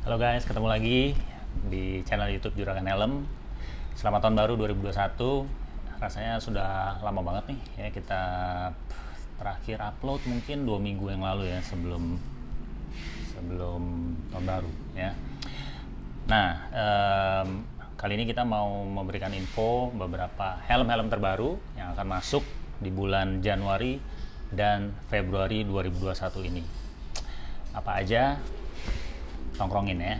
Halo guys, ketemu lagi di channel YouTube Juragan Helm. Selamat tahun baru 2021. Rasanya sudah lama banget nih ya, kita terakhir upload mungkin 2 minggu yang lalu ya, sebelum tahun baru ya. Nah, kali ini kita mau memberikan info beberapa helm-helm terbaru yang akan masuk di bulan Januari dan Februari 2021 ini. Apa aja? Tongkrongin ya.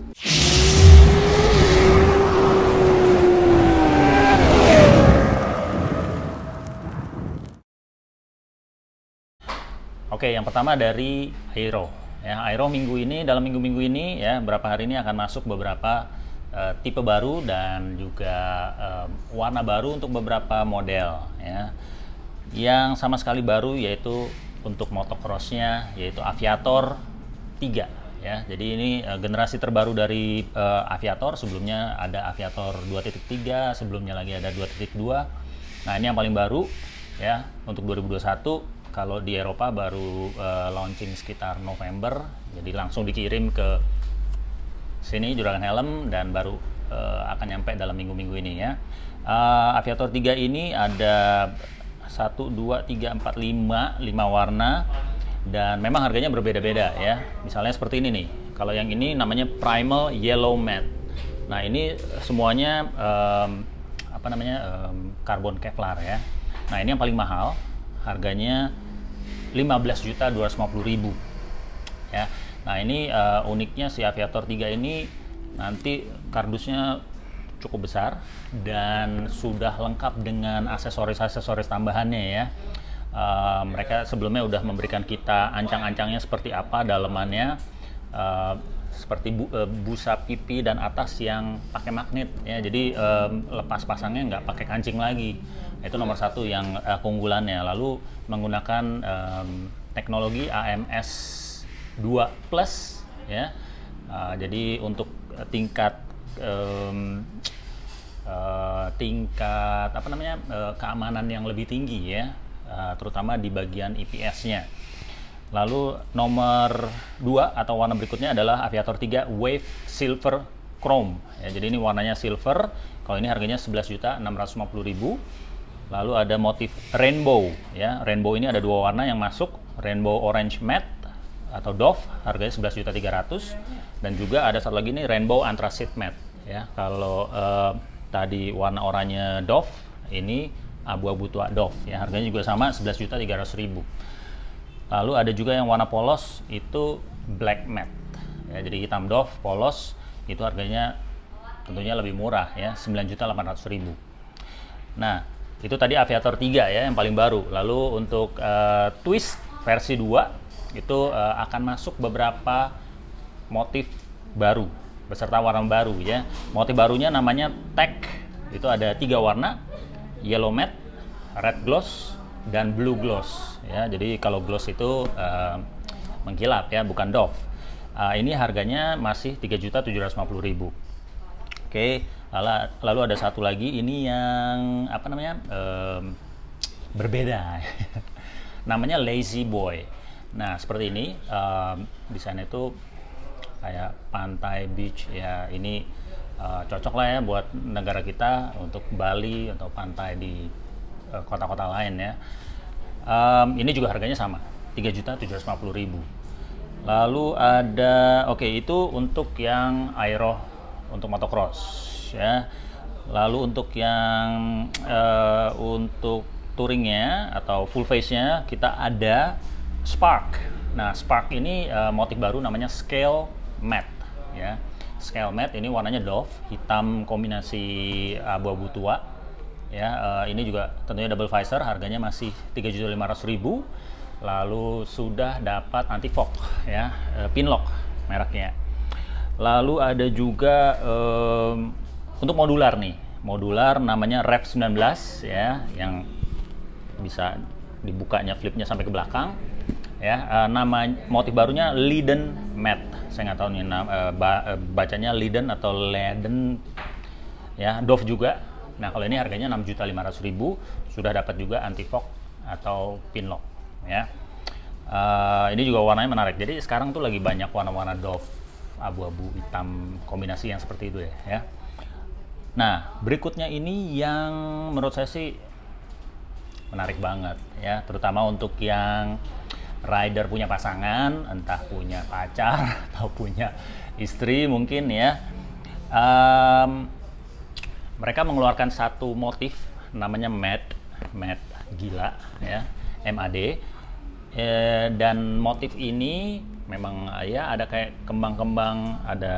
Oke, yang pertama dari Aero. Ya, Aero dalam minggu-minggu ini ya, berapa hari ini akan masuk beberapa tipe baru dan juga warna baru untuk beberapa model ya. Yang sama sekali baru yaitu untuk motocrossnya, yaitu Aviator 3. Ya, jadi ini generasi terbaru dari Aviator. Sebelumnya ada Aviator 2.3, sebelumnya lagi ada 2.2. Nah, ini yang paling baru ya untuk 2021. Kalau di Eropa baru launching sekitar November, jadi langsung dikirim ke sini Juragan Helm dan baru akan nyampe dalam minggu-minggu ini ya. Aviator 3 ini ada 1, 2, 3, 4, 5 warna. Dan memang harganya berbeda-beda ya. Misalnya seperti ini nih. Kalau yang ini namanya Primal Yellow Matte. Nah, ini semuanya karbon Kevlar ya. Nah, ini yang paling mahal. Harganya 15.250.000 ya. Nah, ini uniknya si Aviator 3 ini nanti kardusnya cukup besar dan sudah lengkap dengan aksesoris-aksesoris tambahannya ya. Mereka sebelumnya udah memberikan kita ancang-ancangnya seperti apa dalemannya, seperti busa pipi dan atas yang pakai magnet ya, jadi lepas pasangnya nggak pakai kancing lagi. Itu nomor satu yang keunggulannya. Lalu menggunakan teknologi AMS 2 Plus ya, jadi untuk tingkat keamanan yang lebih tinggi ya, terutama di bagian IPS-nya. Lalu nomor 2 atau warna berikutnya adalah Aviator 3 Wave Silver Chrome ya, jadi ini warnanya silver. Kalau ini harganya 11.650.000. Lalu ada motif rainbow ya. Rainbow ini ada 2 warna yang masuk, Rainbow Orange Matte atau Dove, harganya 11.300.000, dan juga ada satu lagi nih Rainbow Anthracite Matte ya. Kalau tadi warna oranye Dove, ini abu-abu tua Dove ya, harganya juga sama 11.300.000. Lalu ada juga yang warna polos, itu black matte ya, jadi hitam Dove polos, itu harganya tentunya lebih murah ya, 9.800.000. Nah, itu tadi Aviator 3 ya, yang paling baru. Lalu untuk Twist versi 2 itu akan masuk beberapa motif baru beserta warna baru ya. Motif barunya namanya Tech, itu ada 3 warna, Yellow Matte, Red Gloss, dan Blue Gloss ya. Jadi kalau gloss itu mengkilap ya, bukan Dove. Ini harganya masih 3.750.000. Oke, lalu ada satu lagi, ini yang berbeda. Namanya Lazy Boy. Nah, seperti ini desainnya itu kayak pantai beach ya. Ini cocok lah ya buat negara kita, untuk Bali atau pantai di kota-kota lain ya. Ini juga harganya sama, 3.750.000. Lalu ada, itu untuk yang Aero untuk motocross ya. Lalu untuk yang untuk touringnya atau full face-nya kita ada Spark. Nah, Spark ini motif baru namanya Scale Matte ya. Scale Matte ini warnanya Dove, hitam kombinasi abu-abu tua ya. Ini juga tentunya double visor, harganya masih 3.500.000. Lalu sudah dapat anti fog ya, Pinlock mereknya. Lalu ada juga untuk modular nih, modular namanya Rev 19 ya, yang bisa dibukanya flipnya sampai ke belakang ya. Nama motif barunya Leaden Matte, saya nggak tahu nih bacanya Leaden atau Leaden ya. Dove juga. Nah, kalau ini harganya 6.500.000, sudah dapat juga anti fog atau Pinlock ya. Ini juga warnanya menarik. Jadi sekarang tuh lagi banyak warna-warna Dove abu-abu hitam kombinasi yang seperti itu ya. Nah, berikutnya ini yang menurut saya sih menarik banget ya, terutama untuk yang rider punya pasangan, entah punya pacar atau punya istri mungkin ya. Mereka mengeluarkan satu motif namanya matte gila ya, MAD. Dan motif ini memang ya ada kayak kembang-kembang, ada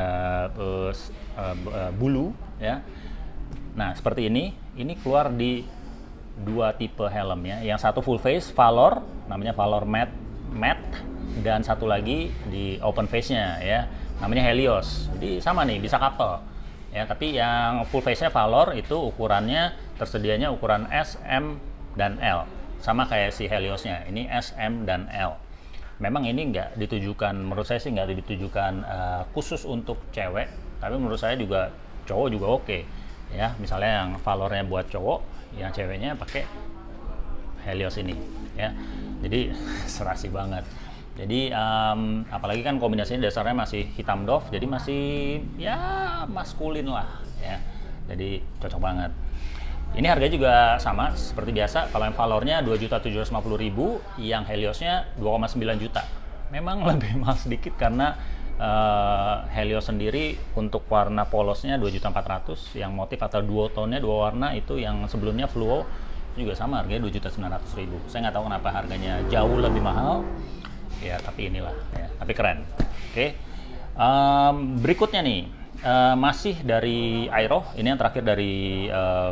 bulu ya. Nah, seperti ini keluar di dua tipe helm ya. Yang satu full face Valor, namanya Valor matte, dan satu lagi di open face-nya ya, namanya Helios. Jadi sama nih, bisa couple ya. Tapi yang full face-nya Valor itu ukurannya tersedianya ukuran S, M, dan L. Sama kayak si Heliosnya, ini S, M, dan L. Memang ini nggak ditujukan, menurut saya sih nggak ditujukan khusus untuk cewek, tapi menurut saya juga cowok juga oke. Ya, misalnya yang Valornya buat cowok, yang ceweknya pakai Helios ini ya. Jadi serasi banget. Jadi apalagi kan kombinasinya dasarnya masih hitam doff, jadi masih ya maskulin lah ya. Jadi cocok banget. Ini harganya juga sama seperti biasa. Kalau yang Valornya 2.750.000, yang Heliosnya 2,9 juta. Memang lebih mahal sedikit karena Helios sendiri untuk warna polosnya 2.400.000, yang motif atau duotone-nya dua warna itu yang sebelumnya fluo juga sama harganya 2.900.000. Saya nggak tahu kenapa harganya jauh lebih mahal. Ya, tapi inilah ya, tapi keren. Oke. Berikutnya nih masih dari Aero. Ini yang terakhir dari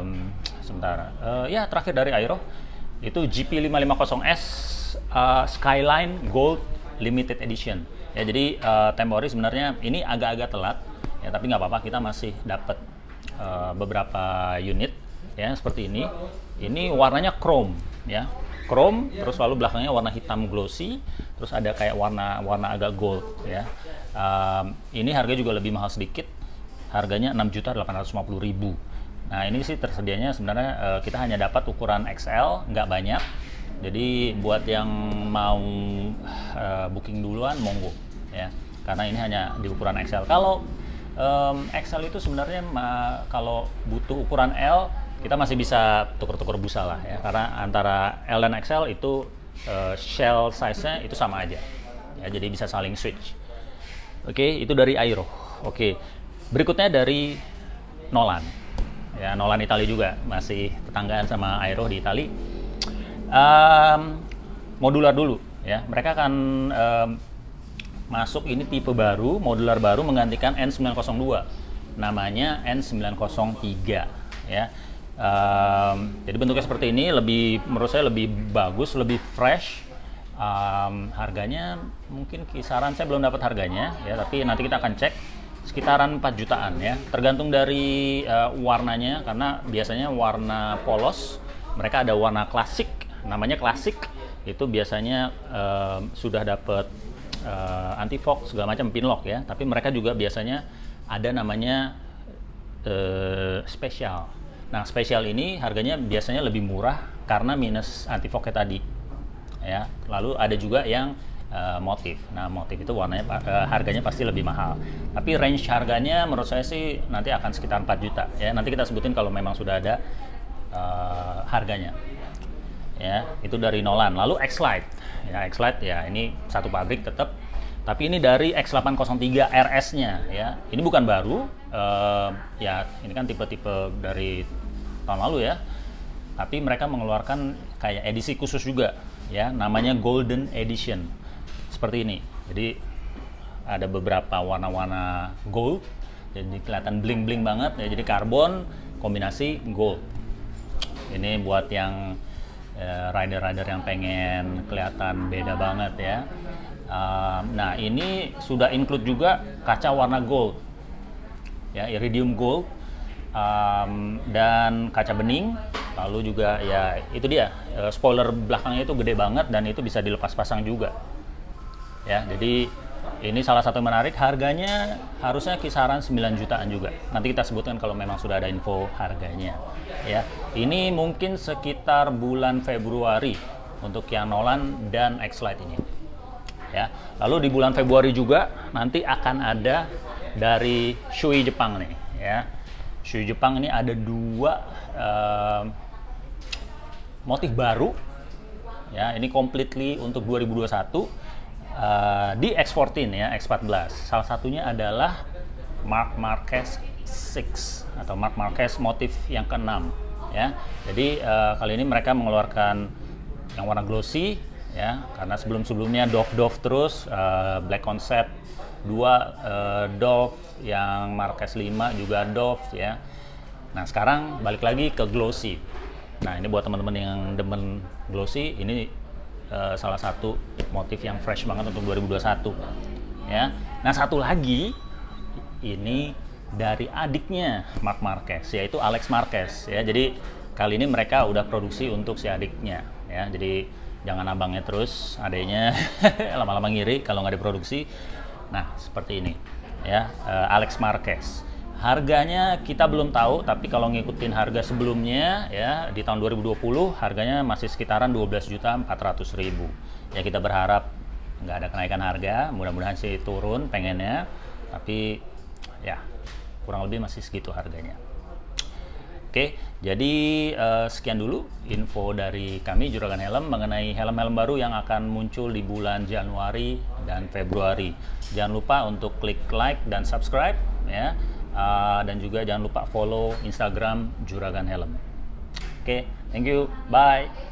terakhir dari Aero itu GP550S Skyline Gold Limited Edition. Ya, jadi tempo hari sebenarnya ini agak-agak telat ya, tapi nggak apa-apa, kita masih dapat beberapa unit ya seperti ini. Ini warnanya chrome ya, chrome, terus lalu belakangnya warna hitam glossy, terus ada kayak warna agak gold ya. Ini harga juga lebih mahal sedikit, harganya 6.850.000. Nah, ini sih tersedianya sebenarnya kita hanya dapat ukuran XL, nggak banyak. Jadi buat yang mau booking duluan monggo ya, karena ini hanya di ukuran XL. Kalau XL itu sebenarnya kalau butuh ukuran L, kita masih bisa tuker-tuker busa lah ya, karena antara L dan XL itu shell size-nya itu sama aja ya, jadi bisa saling switch. Oke, itu dari Aero. Oke, berikutnya dari Nolan ya, Nolan Italia juga, masih tetanggaan sama Aero di Italia. Modular dulu ya, mereka akan masuk ini tipe baru, modular baru, menggantikan N902, namanya N903 ya. Jadi bentuknya seperti ini, menurut saya lebih bagus, lebih fresh. Harganya mungkin kisaran, saya belum dapat harganya ya, tapi nanti kita akan cek, sekitaran 4 jutaan ya, tergantung dari warnanya, karena biasanya warna polos mereka ada warna klasik, namanya klasik, itu biasanya sudah dapat anti fog segala macam, pinlock ya, tapi mereka juga biasanya ada namanya spesial. Nah, spesial ini harganya biasanya lebih murah karena minus anti fognya tadi ya. Lalu ada juga yang motif. Nah, motif itu warnanya harganya pasti lebih mahal. Tapi range harganya menurut saya sih nanti akan sekitar 4 juta ya. Nanti kita sebutin kalau memang sudah ada harganya. Ya, itu dari Nolan. Lalu X-Lite. Ya, X-Lite ya, ini satu pabrik tetap. Tapi ini dari X803 RS-nya ya. Ini bukan baru. Ya, ini kan tipe-tipe dari tahun lalu ya. Tapi mereka mengeluarkan kayak edisi khusus juga ya, namanya Golden Edition. Seperti ini. Jadi ada beberapa warna-warna gold. Jadi kelihatan bling-bling banget ya. Jadi karbon kombinasi gold. Ini buat yang rider-rider yang pengen kelihatan beda banget ya. Nah, ini sudah include juga kaca warna gold ya, iridium gold, dan kaca bening. Lalu juga ya itu dia, spoiler belakangnya itu gede banget dan itu bisa dilepas pasang juga ya. Jadi ini salah satu yang menarik, harganya harusnya kisaran 9 jutaan juga. Nanti kita sebutkan kalau memang sudah ada info harganya ya. Ini mungkin sekitar bulan Februari untuk yang Nolan dan X-Lite ini. ya. Lalu di bulan Februari juga nanti akan ada dari Shui Jepang nih, ya. Shui Jepang ini ada 2 motif baru, ya. Ini completely untuk 2021 di X14 ya, X14. Salah satunya adalah Marc Marquez 6 atau Marc Marquez motif yang ke-6, ya. Jadi kali ini mereka mengeluarkan yang warna glossy, ya, karena sebelum-sebelumnya Dove terus, Black Concept 2 Dove, yang Marquez 5 juga Dove, ya. Nah sekarang balik lagi ke glossy. Nah ini buat teman-teman yang demen glossy, ini salah satu motif yang fresh banget untuk 2021, ya. Nah satu lagi ini dari adiknya Marc Marquez, yaitu Alex Marquez, ya. Jadi kali ini mereka udah produksi untuk si adiknya, ya. Jadi jangan abangnya terus, adiknya lama-lama ngiri kalau nggak diproduksi. Nah seperti ini, ya, Alex Marquez. Harganya kita belum tahu, tapi kalau ngikutin harga sebelumnya, ya, di tahun 2020 harganya masih sekitaran 12.400.000. Ya kita berharap nggak ada kenaikan harga, mudah-mudahan sih turun pengennya, tapi ya kurang lebih masih segitu harganya. Oke, jadi sekian dulu info dari kami Juragan Helm mengenai helm-helm baru yang akan muncul di bulan Januari dan Februari. Jangan lupa untuk klik like dan subscribe, ya, dan juga jangan lupa follow Instagram Juragan Helm. Oke, thank you, bye.